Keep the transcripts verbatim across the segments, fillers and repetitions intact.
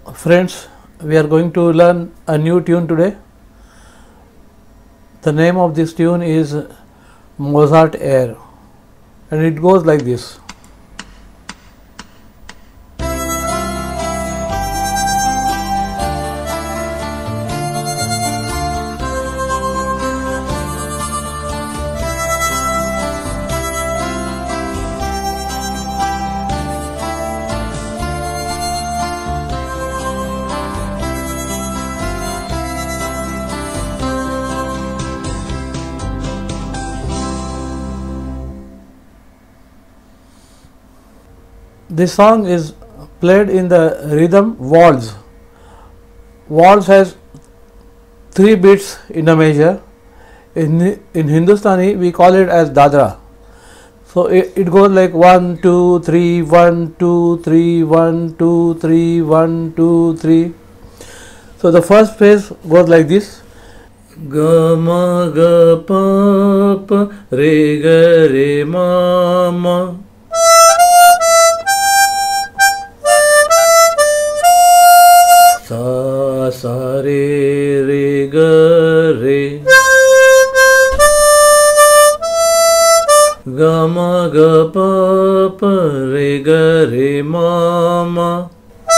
Friends, we are going to learn a new tune today. The name of this tune is Mozart Air, and it goes like this. This song is played in the rhythm waltz. Waltz has three beats in a measure. In, in Hindustani, we call it as dadra. So it, it goes like one, two, three, one, two, three, one, two, three, one, two, three. So the first phase goes like this. Ga ma ga pa pa re ga re ma ma. Sa sa re re ga re. Ga ma ga pa pa re ga re ma ma.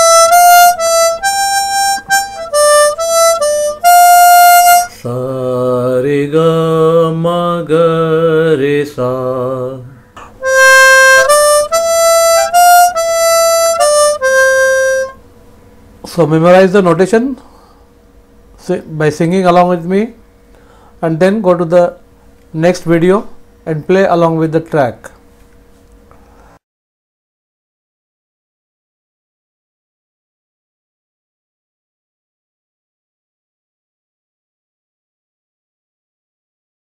Sa re ga ma ga re sa. So memorize the notation by singing along with me, and then go to the next video and play along with the track.